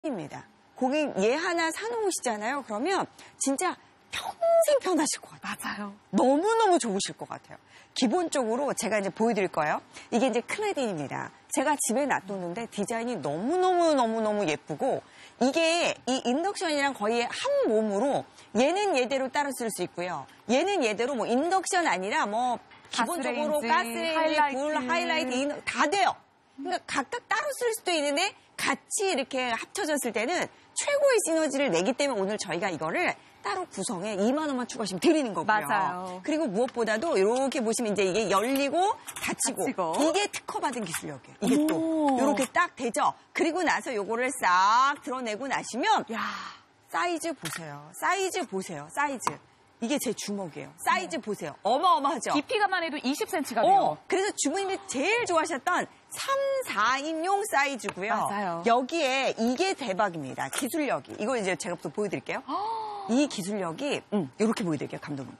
입니다. 고객 얘 하나 사놓으시잖아요. 그러면 진짜 평생 편하실 것 같아요. 맞아요. 너무너무 좋으실 것 같아요. 기본적으로 제가 이제 보여드릴 거예요. 이게 이제 클레딘입니다. 제가 집에 놔뒀는데 디자인이 너무너무 예쁘고 이게 이 인덕션이랑 거의 한 몸으로 얘는 얘대로 따로 쓸 수 있고요. 얘는 얘대로 뭐 인덕션 아니라 뭐 기본적으로 가스레인지, 불, 하이라이트 다 돼요. 그러니까 각각 따로 쓸 수도 있는데 같이 이렇게 합쳐졌을 때는 최고의 시너지를 내기 때문에 오늘 저희가 이거를 따로 구성해 2만 원만 추가하시면 드리는 거고요. 맞아요. 그리고 무엇보다도 이렇게 보시면 이제 이게 열리고 닫히고 이게 특허받은 기술력이에요. 이게 또 이렇게 딱 되죠. 그리고 나서 요거를 싹 드러내고 나시면 야, 사이즈 보세요. 사이즈 보세요. 사이즈. 이게 제 주먹이에요. 사이즈 보세요. 어마어마하죠? 깊이가만 해도 20cm가 돼요. 그래서 주부님이 제일 좋아하셨던 3, 4인용 사이즈고요. 맞아요. 여기에 이게 대박입니다. 기술력이. 이거 이제 제가 또 보여드릴게요. 이 기술력이 이렇게 보여드릴게요, 감독님.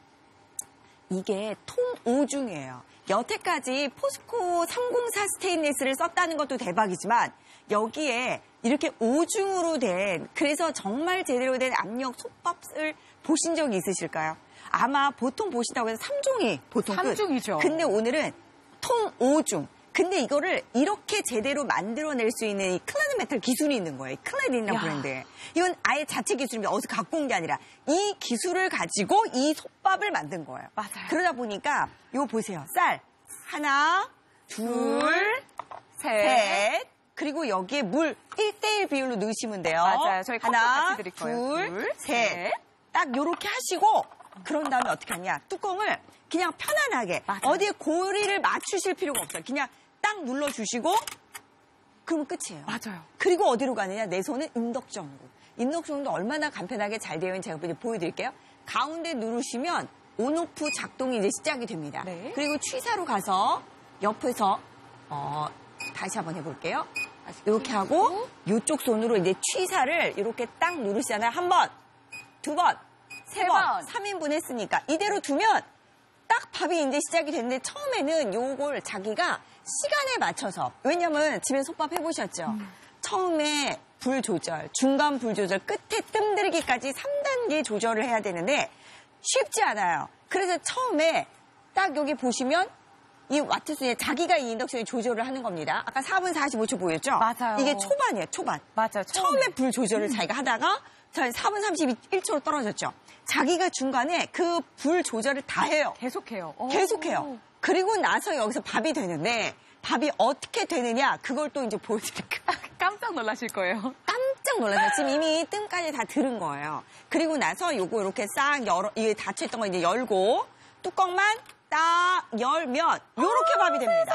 이게 통 5중이에요. 여태까지 포스코 304 스테인리스를 썼다는 것도 대박이지만 여기에 이렇게 5중으로 된 그래서 정말 제대로 된 압력 솥밥을 보신 적이 있으실까요? 아마 보통 보시다고 해서 3중이 보통 3중이죠. 근데 오늘은 통 5중. 근데 이거를 이렇게 제대로 만들어낼 수 있는 이 클라드 메탈 기술이 있는 거예요. 클라딘이라는 브랜드에. 이건 아예 자체 기술입니다. 어디서 갖고 온 게 아니라 이 기술을 가지고 이 솥밥을 만든 거예요. 맞아요. 그러다 보니까 이거 보세요. 쌀 하나, 둘, 셋. 그리고 여기에 물 1대1 비율로 넣으시면 돼요. 맞아요. 저희 컵도 하나, 같이 드릴 거예요. 둘, 셋. 딱 요렇게 하시고 그런 다음에 어떻게 하냐. 뚜껑을 그냥 편안하게 맞아요. 어디에 고리를 맞추실 필요가 없어요. 그냥 딱 눌러주시고 그러면 끝이에요. 맞아요. 그리고 어디로 가느냐. 내 손은 인덕션으로. 인덕션도 얼마나 간편하게 잘 되어 있는지 제가 이제 보여드릴게요. 가운데 누르시면 온오프 작동이 이제 시작이 됩니다. 네. 그리고 취사로 가서 옆에서 다시 한번 해볼게요. 이렇게 하고 이쪽 손으로 이제 취사를 이렇게 딱 누르시잖아요. 한 번, 두 번, 세 번, 3인분 했으니까 이대로 두면 딱 밥이 이제 시작이 됐는데 처음에는 요걸 자기가 시간에 맞춰서 왜냐면 집에 솥밥 해보셨죠? 처음에 불 조절, 중간 불 조절, 끝에 뜸들이기까지 3단계 조절을 해야 되는데 쉽지 않아요. 그래서 처음에 딱 여기 보시면 이 와트수에 자기가 이 인덕션에 조절을 하는 겁니다. 아까 4분 45초 보였죠? 맞아요. 이게 초반이에요, 초반. 맞아요. 처음에 불 조절을 자기가 하다가 4분 31초로 떨어졌죠. 자기가 중간에 그 불 조절을 다 해요. 계속해요. 계속해요. 그리고 나서 여기서 밥이 되는데 밥이 어떻게 되느냐 그걸 또 이제 보여드릴게요. 깜짝 놀라실 거예요. 깜짝 놀랐어요. 지금 이미 뜸까지 다 들은 거예요. 그리고 나서 요거 이렇게 싹 이게 닫혀있던 거 이제 열고 뚜껑만 딱 열면 요렇게 밥이 됩니다.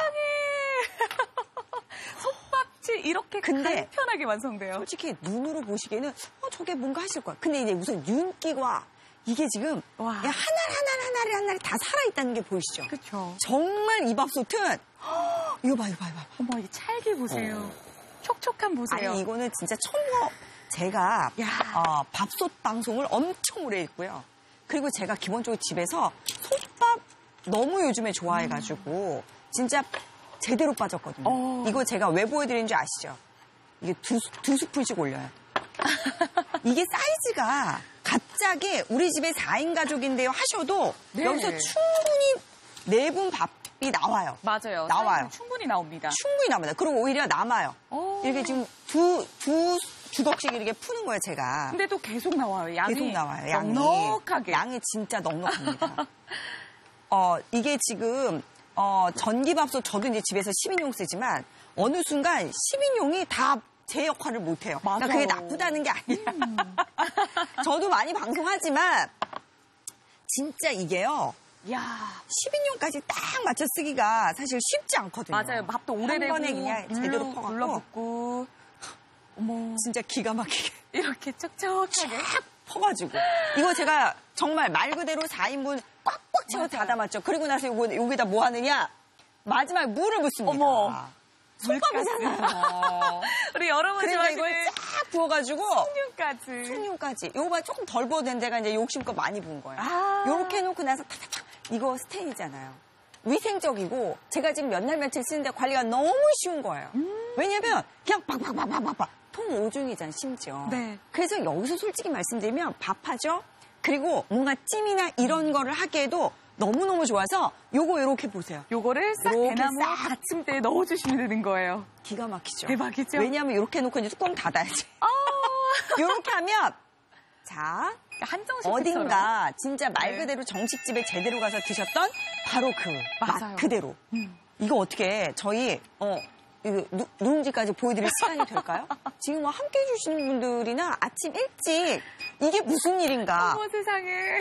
솥밥이 이렇게 근데 간편하게 완성돼요. 솔직히 눈으로 보시기에는 저게 뭔가 하실 거야. 근데 이제 우선 윤기가 이게 지금 와. 하나를 다 살아있다는 게 보이시죠? 그렇죠. 정말 이 밥솥은 이거 봐. 어머, 이 찰기 보세요. 촉촉함 보세요. 아니 이거는 진짜 제가 밥솥 방송을 엄청 오래 했고요. 그리고 제가 기본적으로 집에서 솥밥 너무 요즘에 좋아해가지고 진짜 제대로 빠졌거든요. 이거 제가 왜 보여드리는 줄 아시죠? 이게 두 스푼씩 올려요. 이게 사이즈가 갑자기 우리 집에 4인 가족인데요 하셔도 네. 여기서 충분히 4분 밥이 나와요. 맞아요. 나와요. 충분히 나옵니다. 충분히 나옵니다. 그리고 오히려 남아요. 이렇게 지금 두 주걱씩 이렇게 푸는 거예요, 제가. 근데 또 계속 나와요. 양이 계속 나와요, 양이. 넉넉하게. 양이 진짜 넉넉합니다. 이게 지금 전기밥솥 저도 이제 집에서 10인용 쓰지만 어느 순간 10인용이 다 제 역할을 못해요. 그러니까 그게 나쁘다는 게 아니라. 저도 많이 방송하지만 진짜 이게요. 야, 10인용까지 딱 맞춰 쓰기가 사실 쉽지 않거든요. 맞아요. 밥도 오래되고 한 번에 그냥 제대로 퍼갖고 눌러붙고 어머, 진짜 기가 막히게 이렇게 촉촉하게 쫙 퍼가지고 이거 제가 정말 말 그대로 4인분 꽉꽉 채워 다 담았죠. 그리고 나서 여기다 뭐 하느냐 마지막에 물을 붓습니다. 어머. 솥밥이잖아요. 우리 여러분 그러니까 이걸 쫙 부어가지고 숭늉까지. 요거만 조금 덜 부어된 데가 이제 욕심껏 많이 부은 거예요. 요렇게 해놓고 나서 탁탁탁 이거 스테인이잖아요. 위생적이고 제가 지금 몇 날 며칠 쓰는데 관리가 너무 쉬운 거예요. 왜냐면 그냥 팍팍팍팍팍 통오중이잖아, 심지어. 네. 그래서 여기서 솔직히 말씀드리면 밥하죠? 그리고 뭔가 찜이나 이런 거를 하기에도 너무너무 좋아서 요거 요렇게 보세요. 요거를 싹 요렇게 대나무 싹. 받침대에 넣어주시면 되는 거예요. 기가 막히죠. 대박이죠? 왜냐하면 이렇게 해놓고 이제 뚜껑 닫아야지. 요렇게 하면 자 한정식 어딘가 진짜 말 네. 그대로 정식집에 제대로 가서 드셨던 바로 그 맞아요. 맛 그대로. 이거 어떻게 저희 이거 누룽지까지 보여드릴 시간이 될까요? 지금 뭐 함께 해주시는 분들이나 아침 일찍 이게 무슨 일인가. 어머 세상에.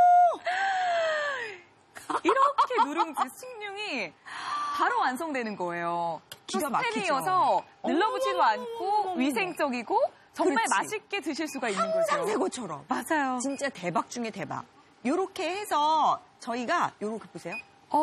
이렇게 누룽지 숭늉이 바로 완성되는 거예요. 기가 막히죠. 스텐이어서 늘러붙지도 않고 어머. 위생적이고 정말 그렇지. 맛있게 드실 수가 있는 거죠. 상새 것처럼. 맞아요. 진짜 대박 중에 대박. 요렇게 해서 저희가 요렇게 보세요.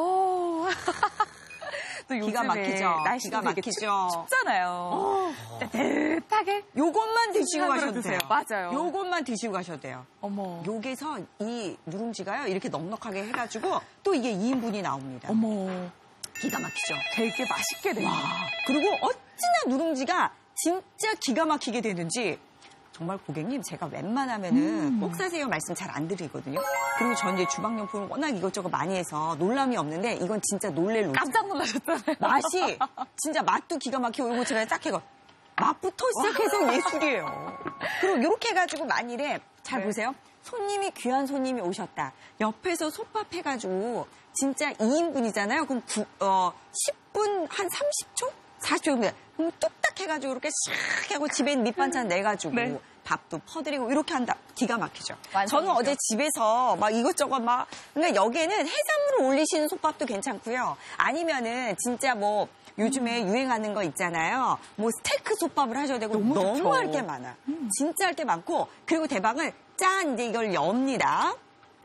또 요즘에 기가 막히죠. 날씨도 기가 되게 막히죠. 춥잖아요. 따뜻하게. 요것만 드시고 한그릇 가셔도 드세요. 돼요. 맞아요. 요것만 드시고 가셔도 돼요. 어머. 요게서 이 누룽지가요. 이렇게 넉넉하게 해가지고 또 이게 2인분이 나옵니다. 어머. 기가 막히죠. 되게 맛있게 돼요. 그리고 어찌나 누룽지가 진짜 기가 막히게 되는지 정말 고객님 제가 웬만하면은 꼭 사세요 말씀 잘 안 드리거든요. 그리고 전 이제 주방용품을 워낙 이것저것 많이 해서 놀람이 없는데 이건 진짜 놀랄 노릇. 깜짝 놀라셨잖아요. 맛이 진짜 맛도 기가 막히고 이거 제가 딱 해고 맛부터 시작해서 예술이에요. 그리고 이렇게 해가지고 만일에 잘 네. 보세요. 손님이 귀한 손님이 오셨다. 옆에서 솥밥 해가지고 진짜 2인분이잖아요. 그럼 10분 한 30초? 40초입니다. 그럼 뚝딱 해가지고 이렇게 샥 하고 집에 있는 밑반찬 내가지고 네. 밥도 퍼드리고 이렇게 한다. 기가 막히죠. 완성이죠. 저는 어제 집에서 막 이것저것 막 그러니까 여기에는 해산물을 올리시는 솥밥도 괜찮고요. 아니면은 진짜 뭐 요즘에 유행하는 거 있잖아요. 뭐 스테이크 솥밥을 하셔도 되고 너무 너무 좋죠. 할 게 많아. 진짜 할 게 많고 그리고 대박은 짠 이제 이걸 엽니다.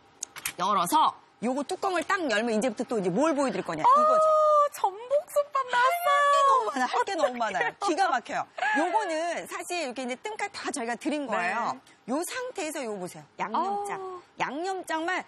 열어서 요거 뚜껑을 딱 열면 이제부터 또 이제 뭘 보여드릴 거냐 이거죠. 전복솥밥 나왔어요. 너무 많아. 할 게 너무 많아요. 기가 막혀요. 요거는 사실 이렇게 이제 뜸까지 다 저희가 드린 거예요. 요 상태에서 요거 보세요. 양념장. 양념장만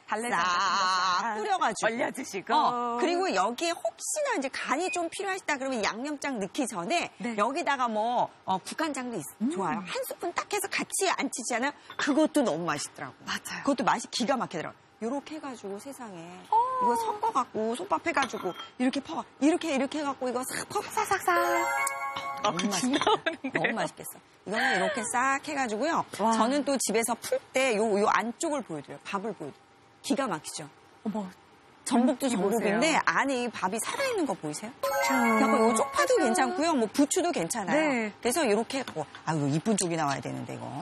싹 뿌려가지고. 올려주시고. 그리고 여기에 혹시나 이제 간이 좀 필요하시다 그러면 양념장 넣기 전에 네. 여기다가 뭐 국간장도 좋아요. 한 스푼 딱 해서 같이 안 치잖아요. 그것도 너무 맛있더라고요. 맞아요. 그것도 맛이 기가 막히더라고요. 요렇게 해가지고 세상에 이거 섞어갖고 솥밥 해가지고 이렇게 퍼 이렇게 해갖고 이거 싹 퍼 싹싹싹. 너무 맛있겠다. 너무 맛있겠어. 이거는 이렇게 싹 해가지고요. 와. 저는 또 집에서 풀 때 요 안쪽을 보여드려요. 밥을 보여드려요. 기가 막히죠. 어머. 전복도 이거 전복인데 보세요. 안에 이 밥이 살아있는 거 보이세요? 약간 요 쪽파도 괜찮고요. 뭐 부추도 괜찮아요. 네. 그래서 이렇게 해갖고 아유 이쁜 쪽이 나와야 되는데 이거.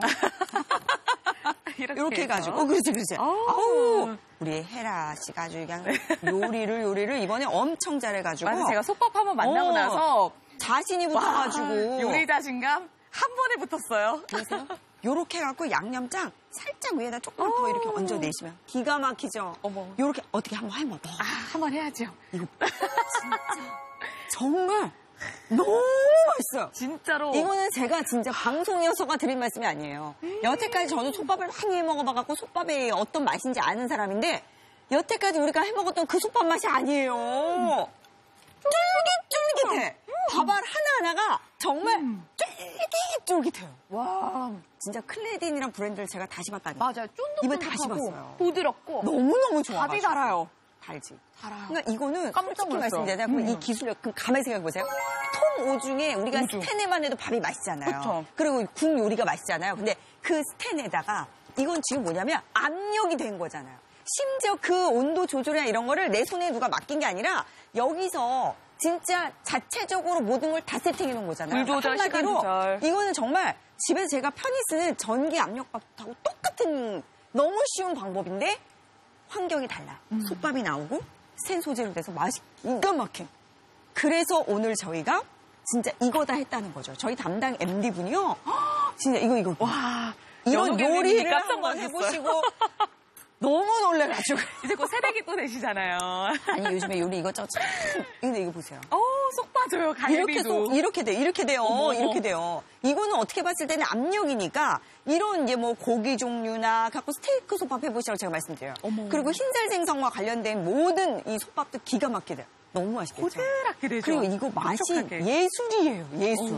이렇게 해가지고 그렇지. 아우 우리 헤라 씨가 아주 그냥 요리를 이번에 엄청 잘해가지고 맞아, 제가 솥밥 한번 만나고 나서 자신이 붙어가지고 요리 자신감 한 번에 붙었어요. 보세요. 요렇게 해갖고 양념장 살짝 위에다 조금 더 이렇게 얹어내시면 기가 막히죠. 어머. 요렇게 어떻게 한번 해봐. 한번 해야죠. 이거 진짜 정말 너무 맛있어요. 진짜로. 이거는 제가 진짜 방송이어서가 드린 말씀이 아니에요. 여태까지 저는 솥밥을 많이 해먹어봐갖고 솥밥이 어떤 맛인지 아는 사람인데 여태까지 우리가 해먹었던 그 솥밥 맛이 아니에요. 쫄깃쫄깃해. 밥알 하나하나가 정말 쫄깃쫄깃해요. 와. 진짜 클레딘이란 브랜드를 제가 다시 봤다니까. 맞아요. 이번 다시 쫀득쫀득하고 봤어요. 부드럽고 너무너무 좋아. 밥이 달아요. 달지. 달아요. 그러니까 이거는 깜짝 솔직히 놀랐어요. 말씀드리자면 이 기술력 그럼 가만히 생각해보세요. 통 오중에 우리가 오중. 스텐에만 해도 밥이 맛있잖아요. 그쵸. 그리고 국 요리가 맛있잖아요. 근데 그 스텐에다가 이건 지금 뭐냐면 압력이 된 거잖아요. 심지어 그 온도 조절이나 이런 거를 내 손에 누가 맡긴 게 아니라 여기서 진짜 자체적으로 모든 걸 다 세팅해 놓은 거잖아요. 물 조절, 시간 한마디로 조절. 이거는 정말 집에서 제가 편히 쓰는 전기 압력밥하고 똑같은 너무 쉬운 방법인데 환경이 달라. 솥밥이 나오고 센 소재로 돼서 맛이 기가 막혀. 그래서 오늘 저희가 진짜 이거다 했다는 거죠. 저희 담당 MD분이요. 진짜 이거. 와. 이런 연옥 MD 요리를 깜짝 한번 놀랐어요. 해보시고 너무 놀래가지고. 이제 곧 새내기 또 되시잖아요. 아니 요즘에 요리 이것저것 참. 근데 이거 보세요. 쏙 빠져요. 갈비도. 이렇게 돼요. 어머. 이렇게 돼요. 이거는 어떻게 봤을 때는 압력이니까 이런 이제 뭐 고기 종류나 갖고 스테이크 솥밥 해보시라고 제가 말씀드려요. 어머. 그리고 흰살 생선과 관련된 모든 이 솥밥도 기가 막히게 돼요. 너무 맛있겠죠. 고드랗게 되죠. 그리고 이거 맛이 촉촉하게. 예술이에요. 예술.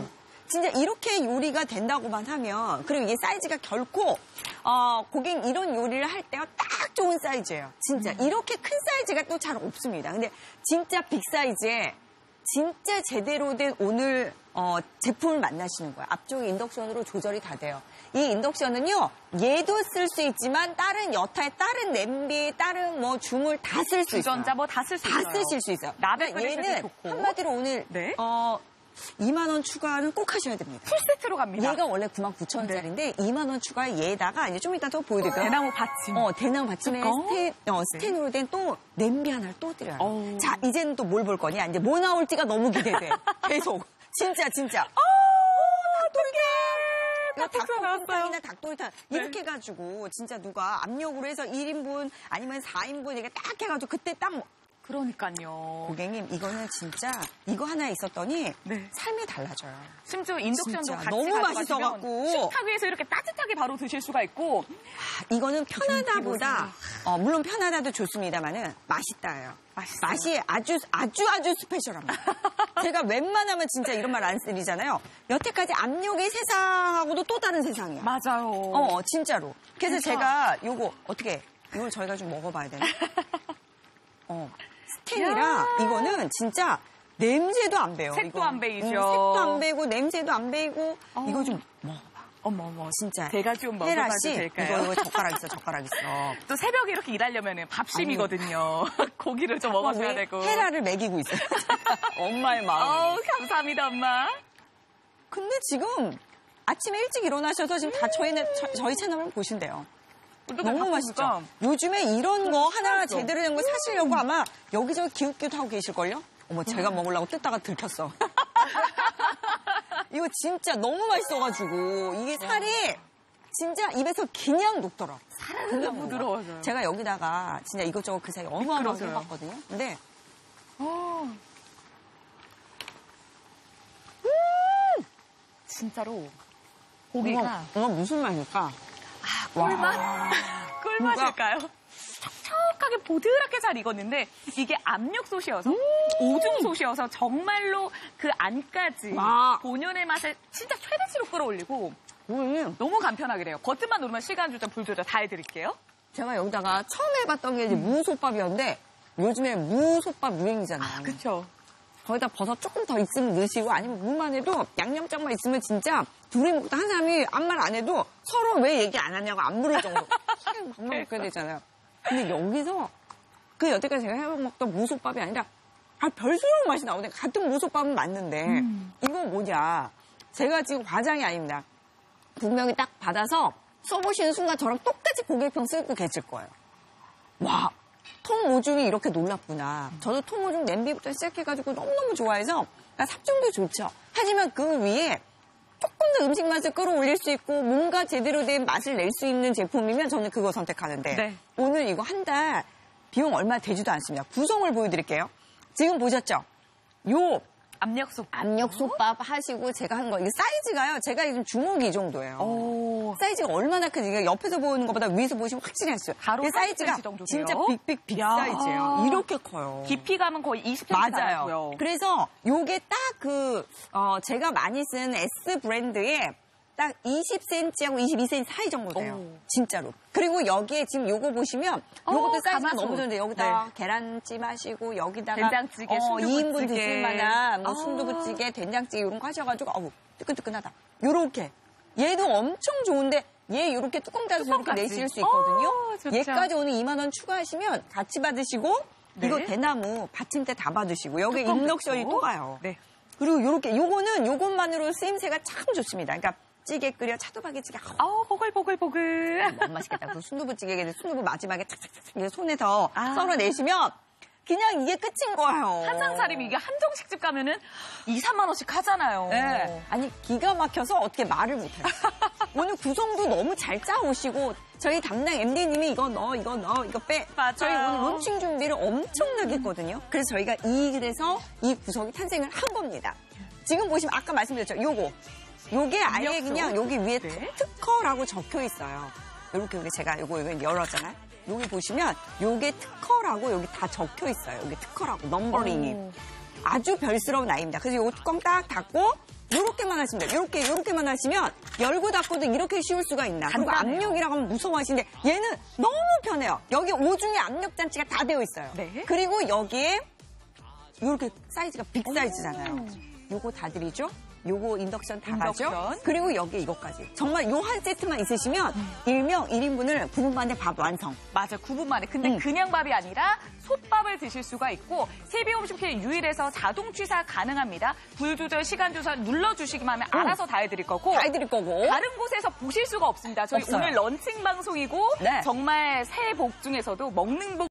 진짜 이렇게 요리가 된다고만 하면, 그리고 이게 사이즈가 결코 고객 이런 요리를 할 때가 딱 좋은 사이즈예요. 진짜 이렇게 큰 사이즈가 또 잘 없습니다. 근데 진짜 빅 사이즈에 진짜 제대로 된 오늘 제품을 만나시는 거예요. 앞쪽에 인덕션으로 조절이 다 돼요. 이 인덕션은요, 얘도 쓸 수 있지만 다른 여타의 다른 냄비, 다른 뭐 주물 다 쓸 수 있어요. 주전자 뭐 다 쓸 수 있어요. 다 쓰실 수 있어요. 라벨 그러니까 얘는 좋고. 한마디로 오늘 네. 2만 원 추가는 꼭 하셔야 됩니다. 풀세트로 갑니다. 얘가 원래 99,000원짜리인데 2만 원 추가 얘에다가 이제 좀 이따 더 보여드릴까요? 대나무 받침. 대나무 받침에 스텐으로 된 또 냄비 하나를 또 드려요. 어우. 자, 이제는 또 뭘 볼 거냐? 이제 뭐 나올지가 너무 기대돼. 계속. 진짜. 닭볶음탕이나 닭도리탕 이렇게 해가지고 진짜 누가 압력으로 해서 1인분 아니면 4인분 이렇게 딱 해가지고 그때 딱 그러니까요. 고객님 이거는 진짜 이거 하나 있었더니 네. 삶이 달라져요. 심지어 인덕션도 진짜 같이 너무 가져가시면 맛있어갖고. 식탁 위에서 이렇게 따뜻하게 바로 드실 수가 있고 이거는 편하다보다 물론 편하다도 좋습니다만은 맛있다예요. 맛있어요. 맛이 아주 스페셜합니다. 제가 웬만하면 진짜 이런 말 안 쓰리잖아요. 여태까지 압력의 세상하고도 또 다른 세상이야. 맞아요. 진짜로. 그래서 진짜. 제가 이걸 저희가 좀 먹어봐야 되나? 스텐이라 이거는 진짜 냄새도 안 배요. 색도 이거. 안 배이죠. 색도 안 배고 냄새도 안 배고 이거 좀 먹어봐. 어머 진짜. 제가 좀 먹어봐도 혜라 씨, 될까요? 이거 젓가락 있어. 또 새벽에 이렇게 일하려면 밥심이거든요. 고기를 좀 먹어줘야 되고. 헤라를 먹이고 있어요. 엄마의 마음. 감사합니다, 엄마. 근데 지금 아침에 일찍 일어나셔서 지금 다 저희 채널을 보신대요. 너무 맛있죠? 요즘에 이런 거 하나 제대로 된 거 사시려고 아마 여기저기 기웃기웃 하고 계실걸요? 어머, 제가 먹으려고 뜯다가 들켰어. 이거 진짜 너무 맛있어가지고 이게 살이 진짜 입에서 그냥 녹더라. 살은 부드러워져요. 제가 여기다가 진짜 이것저것 그 사이 어마어마하게 미끄러져요. 해봤거든요. 근데 진짜로 고기가 이거 무슨 맛일까? 꿀맛? 꿀맛일까요? 촉촉하게 보드랗게 잘 익었는데 이게 압력솥이어서 오줌솥이어서 정말로 그 안까지 본연의 맛을 진짜 최대치로 끌어올리고 너무 간편하게 돼요. 버튼만 누르면 시간 조절, 불 조절 다 해드릴게요. 제가 여기다가 처음 해봤던 게 이제 무솥밥이었는데 요즘에 무솥밥 유행이잖아요. 그렇죠. 거기다 버섯 조금 더 있으면 넣으시고 아니면 무만 해도 양념장만 있으면 진짜 둘이 먹다 한 사람이 아무 말 안 해도 서로 왜 얘기 안 하냐고 안 물을 정도. 하긴 밥만 먹게 되잖아요. 근데 여기서 그 여태까지 제가 해먹던 무솥밥이 아니라 별스러운 맛이 나오네. 같은 무솥밥은 맞는데 이건 뭐냐. 제가 지금 과장이 아닙니다. 분명히 딱 받아서 써보시는 순간 저랑 똑같이 고객평 쓰고 계실 거예요. 와, 통오줌이 이렇게 놀랍구나. 저도 통오줌 냄비부터 시작해가지고 너무너무 좋아해서 삽종도 좋죠. 하지만 그 위에 조금 더 음식 맛을 끌어올릴 수 있고 뭔가 제대로 된 맛을 낼 수 있는 제품이면 저는 그거 선택하는데 네. 오늘 이거 한 달 비용 얼마 되지도 않습니다. 구성을 보여드릴게요. 지금 보셨죠? 요 압력솥밥 하시고 제가 한 거 이게 사이즈가요. 제가 지금 주먹이 이 정도예요. 사이즈가 얼마나 큰지 옆에서 보는 것보다 위에서 보시면 확실히 하시죠. 바로 사이즈가 40cm 정도 진짜 돼요? 빅 사이즈예요. 이렇게 커요. 깊이감은 거의 20cm 맞아요. 달았고요. 그래서 요게 딱 제가 많이 쓴 S 브랜드의 딱 20cm하고 22cm 사이 정도 돼요. 진짜로. 그리고 여기에 지금 요거 보시면 요것도 사이즈가 가마솥. 너무 좋은데 여기다 네. 계란찜 하시고 여기다가 된장찌개, 순두부찌개. 2인분 드실 만한 뭐 순두부찌개, 된장찌개 이런 거 하셔가지고 뜨끈뜨끈하다. 요렇게. 얘도 엄청 좋은데 얘 요렇게 뚜껑 닫아서 이렇게 뚜껑까지. 내실 수 있거든요. 좋죠. 얘까지 오늘 2만 원 추가하시면 같이 받으시고 네. 이거 대나무 받침대 다 받으시고 여기 뚜껑 인덕션이 닫고. 또 가요. 네. 그리고 요것만으로 쓰임새가 참 좋습니다. 그러니까 찌개 끓여 차돌박이찌개 보글보글보글. 너무 맛있겠다. 그 순두부찌개 순두부 마지막에 착착착 손에서 썰어내시면 그냥 이게 끝인 거예요. 한상 차림이 이게 한정식집 가면은 2, 3만 원씩 하잖아요. 네. 아니 기가 막혀서 어떻게 말을 못해요. 오늘 구성도 너무 잘 짜오시고 저희 담당 MD님이 이거 넣어 이거 빼. 맞아요. 저희 오늘 론칭 준비를 엄청나게 했거든요. 그래서 저희가 그래서 이 구성이 탄생을 한 겁니다. 지금 보시면 아까 말씀드렸죠. 요게 아예 그냥 여기 위에 네. 특허라고 적혀 있어요. 요렇게 제가 요거 열었잖아요. 여기 보시면 요게 특허라고 여기 다 적혀 있어요. 여기 특허라고 넘버링이. 아주 별스러운 아이입니다. 그래서 요거 뚜껑 딱 닫고 요렇게만 하시면 돼요. 요렇게만 하시면 열고 닫고도 이렇게 쉬울 수가 있나. 그리고 간단해요. 압력이라고 하면 무서워하시는데 얘는 너무 편해요. 여기 오중에 압력 장치가 다 되어 있어요. 네. 그리고 여기에 요렇게 사이즈가 빅 사이즈잖아요. 요거 다 드리죠? 요거 인덕션 다 가죠? 그리고 여기 이것까지. 정말 요 한 세트만 있으시면 일명 1인분을 9분 만에 밥 완성. 맞아, 9분 만에. 근데 그냥 밥이 아니라 솥밥을 드실 수가 있고 세비홈쇼핑 유일해서 자동 취사 가능합니다. 불 조절, 시간 조절 눌러주시기만 하면 알아서 다 해드릴 거고. 다 해드릴 거고. 다른 곳에서 보실 수가 없습니다. 저희 없어요. 오늘 런칭 방송이고 네. 정말 새해 복 중에서도 먹는 복